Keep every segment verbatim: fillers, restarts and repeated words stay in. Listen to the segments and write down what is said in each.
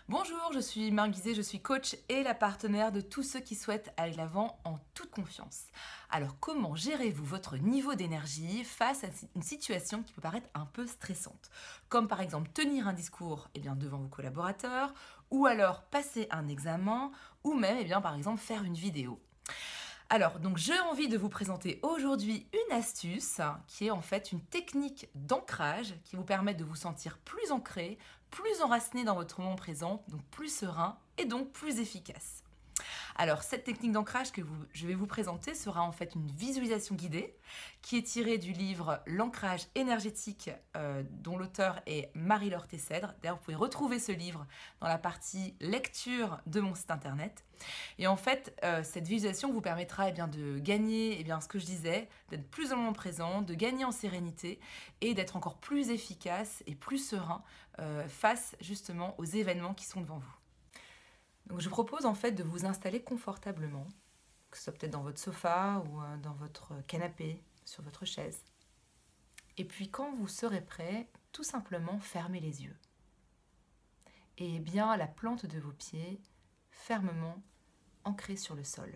Bonjour, je suis Marguisée, je suis coach et la partenaire de tous ceux qui souhaitent aller de l'avant en toute confiance. Alors comment gérez-vous votre niveau d'énergie face à une situation qui peut paraître un peu stressante? Comme par exemple tenir un discours eh bien, devant vos collaborateurs, ou alors passer un examen, ou même eh bien, par exemple faire une vidéo. Alors, donc j'ai envie de vous présenter aujourd'hui une astuce qui est en fait une technique d'ancrage qui vous permet de vous sentir plus ancré, plus enraciné dans votre moment présent, donc plus serein et donc plus efficace. Alors, cette technique d'ancrage que vous, je vais vous présenter sera en fait une visualisation guidée qui est tirée du livre L'ancrage énergétique euh, dont l'auteur est Marie-Laure Tessèdre. D'ailleurs, vous pouvez retrouver ce livre dans la partie lecture de mon site internet. Et en fait, euh, cette visualisation vous permettra eh bien, de gagner eh bien, ce que je disais, d'être plus dans le moment présent, de gagner en sérénité et d'être encore plus efficace et plus serein euh, face justement aux événements qui sont devant vous. Donc, je vous propose en fait de vous installer confortablement, que ce soit peut-être dans votre sofa ou dans votre canapé, sur votre chaise. Et puis quand vous serez prêt, tout simplement fermez les yeux. Et bien la plante de vos pieds fermement ancrée sur le sol.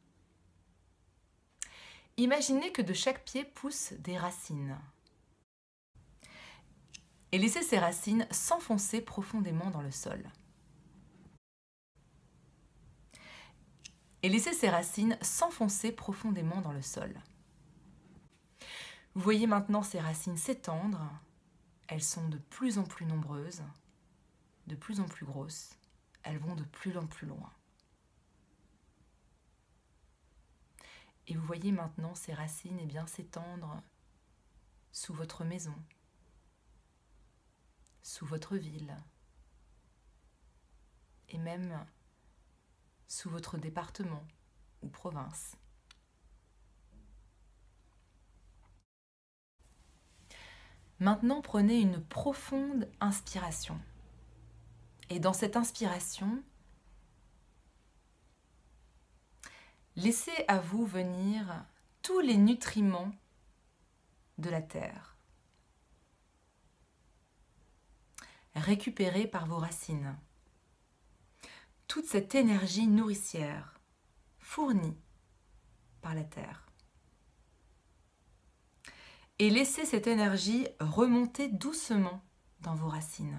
Imaginez que de chaque pied poussent des racines. Et laissez ces racines s'enfoncer profondément dans le sol. Et laissez ces racines s'enfoncer profondément dans le sol. Vous voyez maintenant ces racines s'étendre. Elles sont de plus en plus nombreuses, de plus en plus grosses. Elles vont de plus en plus loin. Et vous voyez maintenant ces racines eh bien, s'étendre sous votre maison, sous votre ville, et même sous votre département ou province. Maintenant, prenez une profonde inspiration. Et dans cette inspiration, laissez à vous venir tous les nutriments de la terre, récupérés par vos racines. Toute cette énergie nourricière fournie par la terre. Et laissez cette énergie remonter doucement dans vos racines.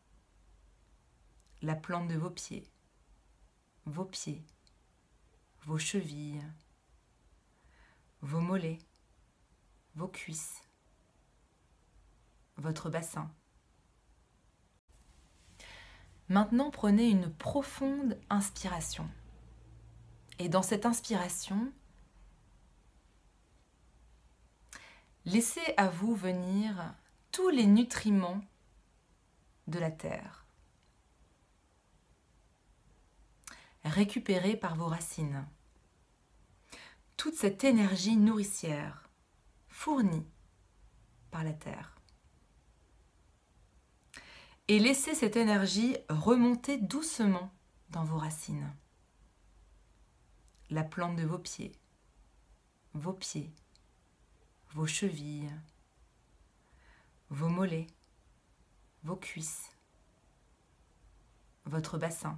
La plante de vos pieds, vos pieds, vos chevilles, vos mollets, vos cuisses, votre bassin. Maintenant, prenez une profonde inspiration. Et dans cette inspiration, laissez à vous venir tous les nutriments de la terre, récupérés par vos racines. Toute cette énergie nourricière fournie par la terre. Et laissez cette énergie remonter doucement dans vos racines. La plante de vos pieds, vos pieds, vos chevilles, vos mollets, vos cuisses, votre bassin.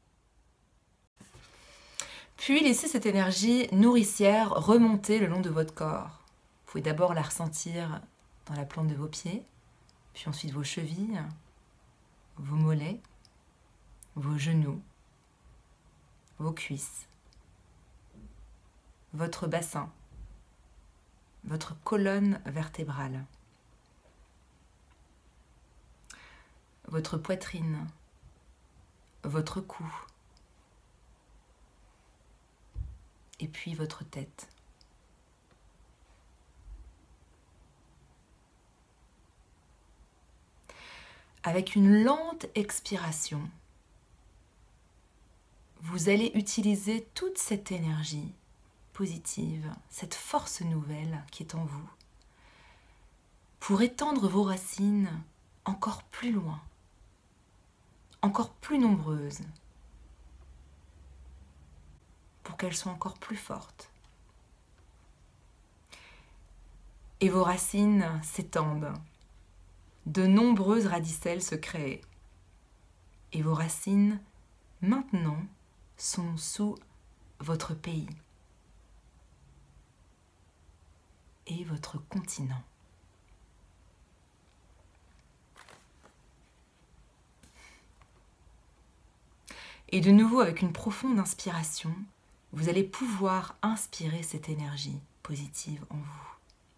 Puis laissez cette énergie nourricière remonter le long de votre corps. Vous pouvez d'abord la ressentir dans la plante de vos pieds, puis ensuite vos chevilles, vos mollets, vos genoux, vos cuisses, votre bassin, votre colonne vertébrale, votre poitrine, votre cou, et puis votre tête. Avec une lente expiration, vous allez utiliser toute cette énergie positive, cette force nouvelle qui est en vous, pour étendre vos racines encore plus loin, encore plus nombreuses, pour qu'elles soient encore plus fortes. Et vos racines s'étendent. De nombreuses radicelles se créent. Et vos racines, maintenant, sont sous votre pays et votre continent. Et de nouveau, avec une profonde inspiration, vous allez pouvoir inspirer cette énergie positive en vous.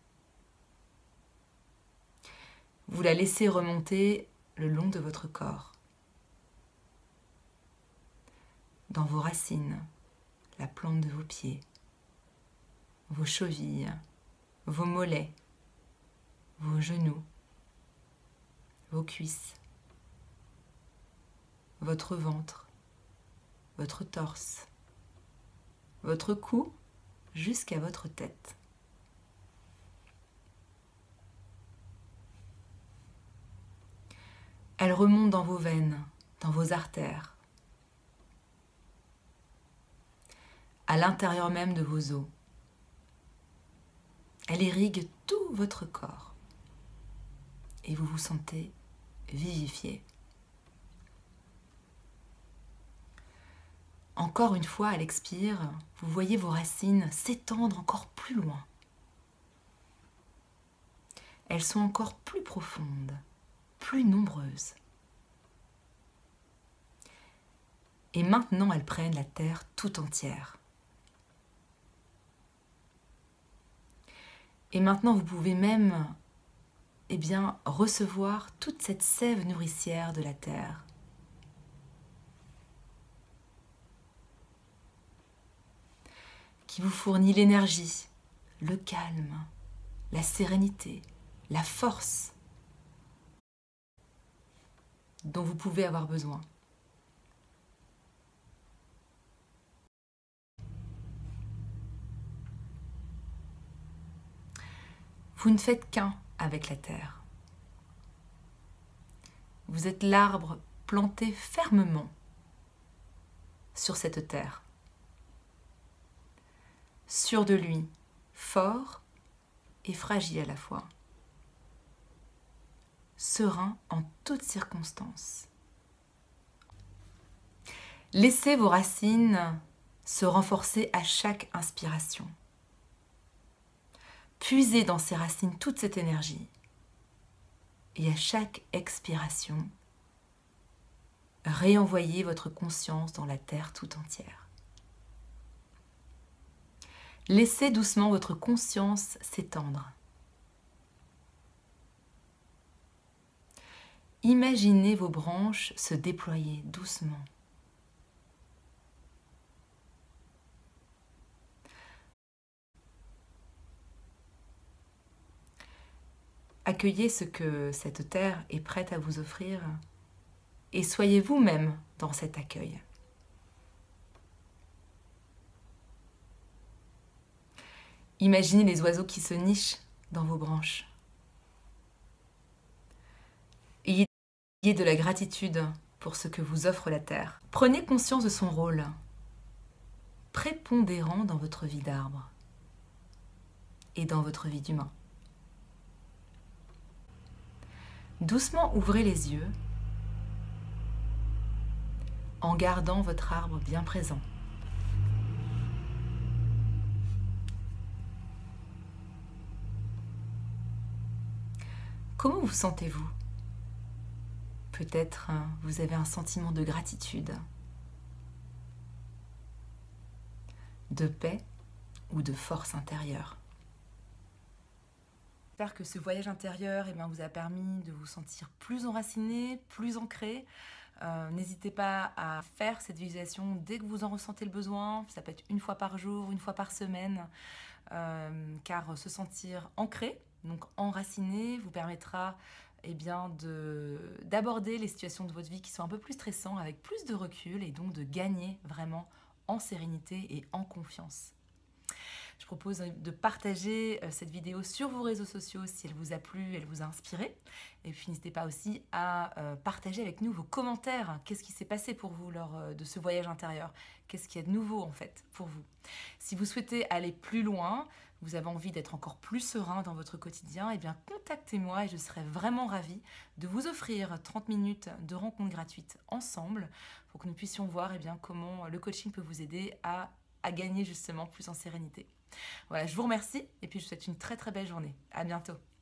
Vous la laissez remonter le long de votre corps, dans vos racines, la plante de vos pieds, vos chevilles, vos mollets, vos genoux, vos cuisses, votre ventre, votre torse, votre cou jusqu'à votre tête. Elle remonte dans vos veines, dans vos artères, à l'intérieur même de vos os. Elle irrigue tout votre corps et vous vous sentez vivifié. Encore une fois, à l'expire, vous voyez vos racines s'étendre encore plus loin. Elles sont encore plus profondes, plus nombreuses. Et maintenant, elles prennent la terre tout entière. Et maintenant, vous pouvez même eh bien, recevoir toute cette sève nourricière de la terre. Qui vous fournit l'énergie, le calme, la sérénité, la force dont vous pouvez avoir besoin. Vous ne faites qu'un avec la terre. Vous êtes l'arbre planté fermement sur cette terre. Sûr de lui, fort et fragile à la fois. Serein en toutes circonstances. Laissez vos racines se renforcer à chaque inspiration. Puisez dans ces racines toute cette énergie. Et à chaque expiration, réenvoyez votre conscience dans la terre tout entière. Laissez doucement votre conscience s'étendre. Imaginez vos branches se déployer doucement. Accueillez ce que cette terre est prête à vous offrir et soyez vous-même dans cet accueil. Imaginez les oiseaux qui se nichent dans vos branches. Ayez de la gratitude pour ce que vous offre la terre. Prenez conscience de son rôle prépondérant dans votre vie d'arbre et dans votre vie d'humain. Doucement ouvrez les yeux en gardant votre arbre bien présent. Comment vous sentez-vous? Peut-être hein, vous avez un sentiment de gratitude, de paix ou de force intérieure. J'espère que ce voyage intérieur eh bien, vous a permis de vous sentir plus enraciné, plus ancré. Euh, N'hésitez pas à faire cette visualisation dès que vous en ressentez le besoin. Ça peut être une fois par jour, une fois par semaine, euh, car se sentir ancré, donc enraciné, vous permettra eh bien, de, d'aborder les situations de votre vie qui sont un peu plus stressantes avec plus de recul et donc de gagner vraiment en sérénité et en confiance. Je propose de partager cette vidéo sur vos réseaux sociaux si elle vous a plu, elle vous a inspiré. Et puis n'hésitez pas aussi à partager avec nous vos commentaires. Qu'est-ce qui s'est passé pour vous lors de ce voyage intérieur? Qu'est-ce qu'il y a de nouveau en fait pour vous? Si vous souhaitez aller plus loin, vous avez envie d'être encore plus serein dans votre quotidien, eh bien contactez-moi et je serai vraiment ravie de vous offrir trente minutes de rencontre gratuite ensemble pour que nous puissions voir eh bien, comment le coaching peut vous aider à, à gagner justement plus en sérénité. Voilà, je vous remercie et puis je vous souhaite une très très belle journée. À bientôt.